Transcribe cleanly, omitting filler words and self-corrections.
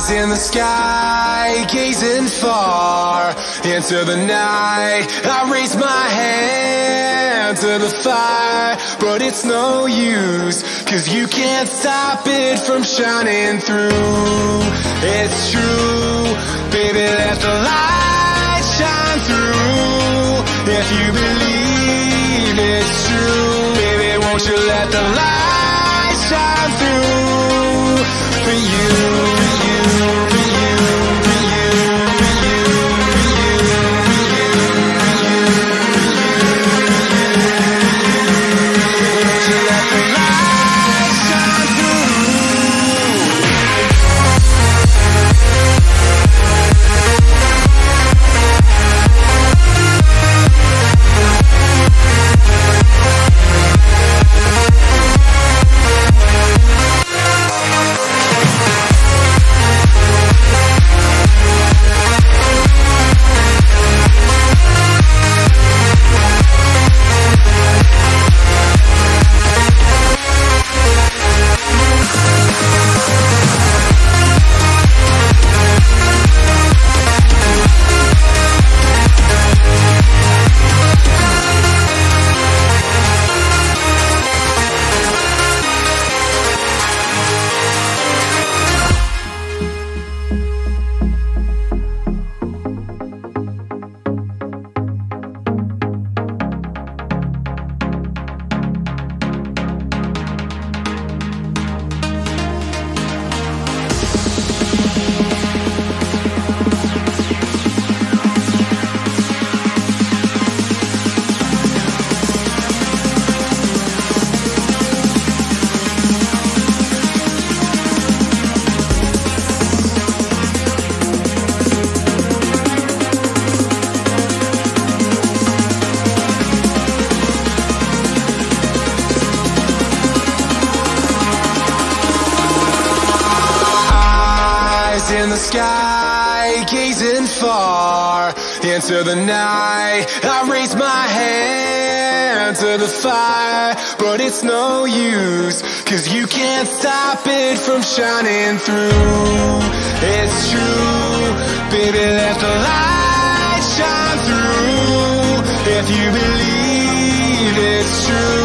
in the sky, gazing far into the night. I raise my hand to the fire, but it's no use, 'cause you can't stop it from shining through. It's true, baby, let the light shine through. If you believe it's true, baby, won't you let the light shine through for you, for you, for you, for you, for you, for you, for you, for you, won't you let the light shine through? In the sky, gazing far into the night. I raise my hand to the fire, but it's no use, 'cause you can't stop it from shining through. It's true, baby, let the light shine through. If you believe it's true,